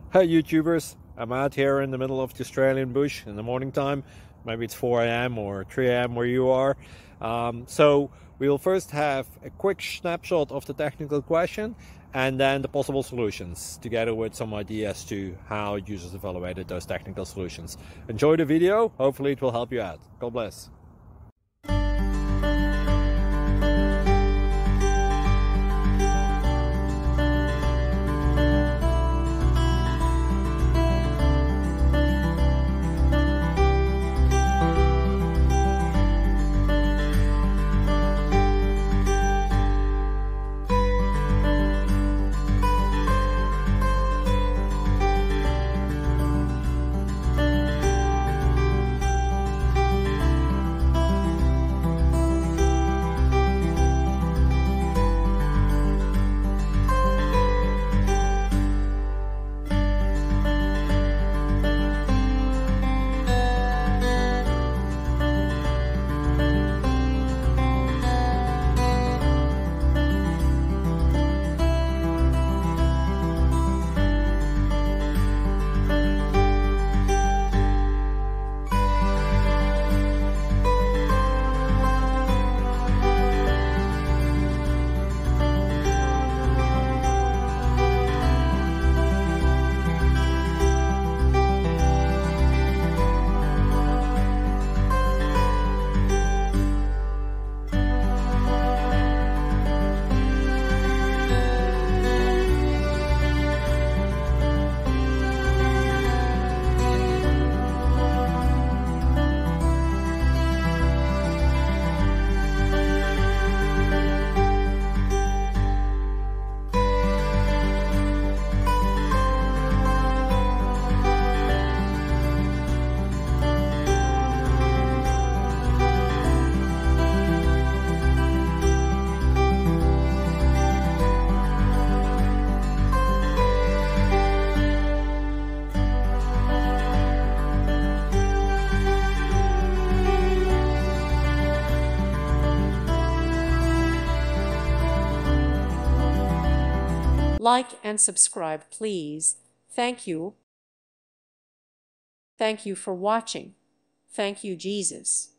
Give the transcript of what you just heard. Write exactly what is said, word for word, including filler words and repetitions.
Hey YouTubers, I'm out here in the middle of the Australian bush in the morning time. Maybe it's four A M or three A M where you are. Um, so we'll first have a quick snapshot of the technical question and then the possible solutions, together with some ideas to how users evaluated those technical solutions. Enjoy the video, hopefully it will help you out. God bless. Like and subscribe, please. Thank you. Thank you for watching. Thank you, Jesus.